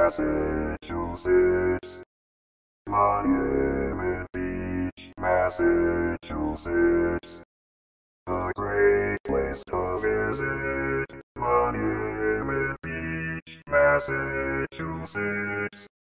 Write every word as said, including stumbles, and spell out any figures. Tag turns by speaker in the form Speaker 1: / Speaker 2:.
Speaker 1: Massachusetts. Monument Beach, Massachusetts. A great place to visit. Monument Beach, Massachusetts.